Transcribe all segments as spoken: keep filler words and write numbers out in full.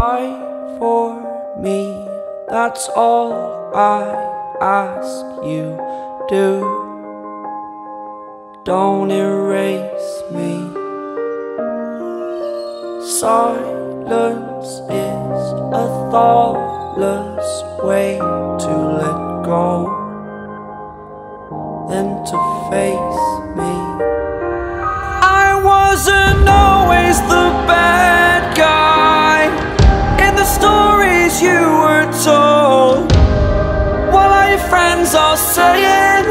Fight for me, that's all I ask you do. Don't erase me. Silence is a thoughtless way to let go, then to face me. I wasn't always the bad guy in the stories you were told. What are your friends all saying?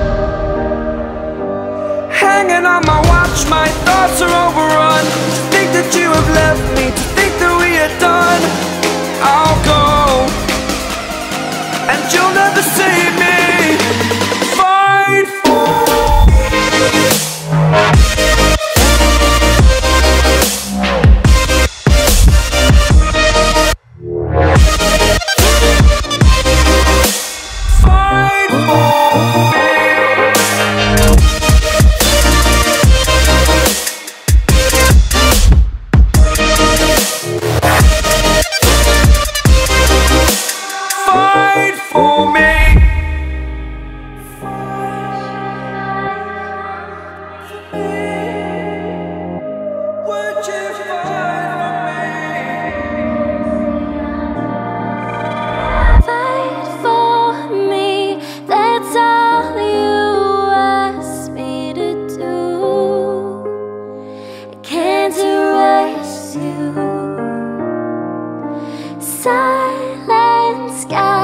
Hanging on my watch, my thoughts are overrun. To think that you have left me, to think that we are done. I'll go, and you'll never save me. Fight for silent sky.